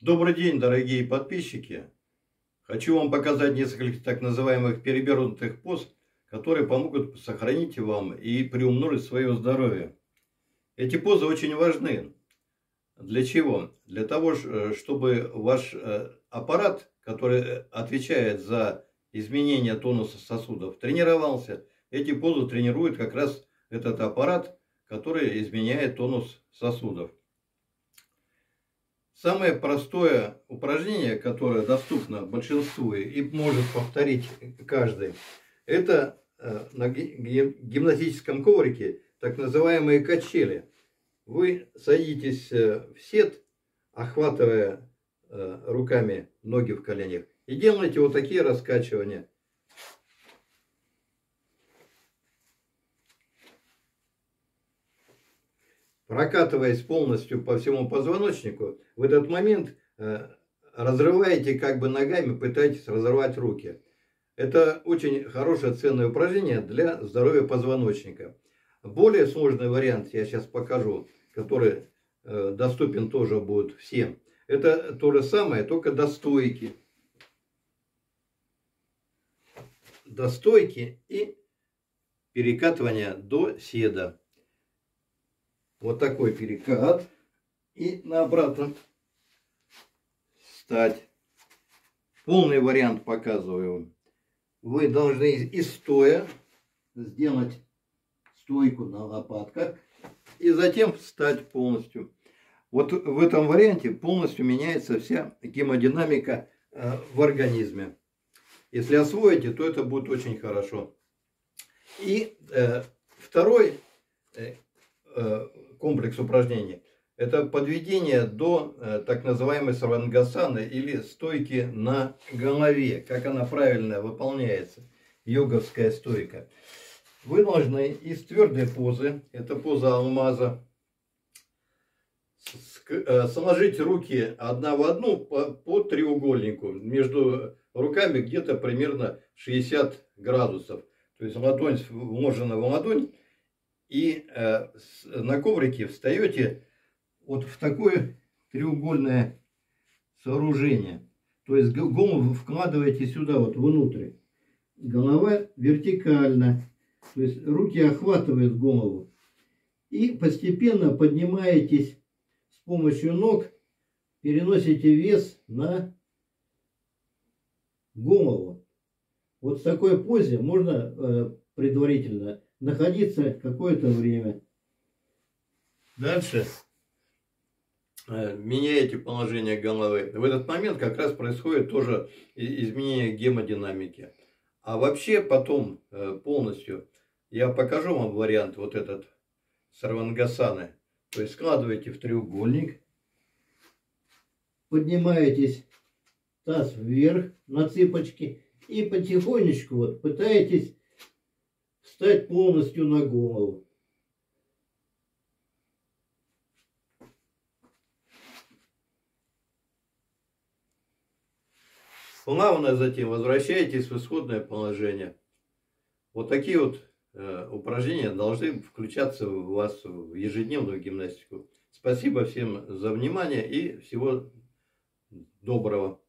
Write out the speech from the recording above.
Добрый день, дорогие подписчики! Хочу вам показать несколько так называемых перевернутых поз, которые помогут сохранить вам и приумножить свое здоровье. Эти позы очень важны. Для чего? Для того, чтобы ваш аппарат, который отвечает за изменение тонуса сосудов, тренировался. Эти позы тренируют как раз этот аппарат, который изменяет тонус сосудов. Самое простое упражнение, которое доступно большинству и может повторить каждый, это на гимнастическом коврике так называемые качели. Вы садитесь в сет, охватывая руками ноги в коленях, и делаете вот такие раскачивания. Прокатываясь полностью по всему позвоночнику, в этот момент разрываете как бы ногами, пытаетесь разорвать руки. Это очень хорошее ценное упражнение для здоровья позвоночника. Более сложный вариант я сейчас покажу, который доступен тоже будет всем. Это то же самое, только до стойки. До стойки и перекатывания до седа. Вот такой перекат. И на обратно встать. Полный вариант показываю. Вы должны и стоя сделать стойку на лопатках. И затем встать полностью. Вот в этом варианте полностью меняется вся гемодинамика в организме. Если освоите, то это будет очень хорошо. И второй комплекс упражнений — это подведение до так называемой сарвангасаны или стойки на голове, как она правильно выполняется, йоговская стойка. Вы должны из твердой позы, это поза алмаза, сложить руки одна в одну по треугольнику, между руками где-то примерно 60 градусов. То есть ладонь вложена в ладонь, и на коврике встаете вот в такое треугольное сооружение. То есть голову вы вкладываете сюда, вот внутрь. Голова вертикально. То есть руки охватывают голову. И постепенно поднимаетесь с помощью ног, переносите вес на голову. Вот в такой позе можно предварительно находиться какое-то время. Дальше меняете положение головы. В этот момент как раз происходит тоже изменение гемодинамики. А вообще потом полностью я покажу вам вариант вот этот сарвангасаны. То есть складываете в треугольник, поднимаетесь таз вверх на цыпочки и потихонечку вот пытаетесь встать полностью на голову. Плавно затем возвращаетесь в исходное положение. Вот такие вот упражнения должны включаться у вас в ежедневную гимнастику. Спасибо всем за внимание и всего доброго.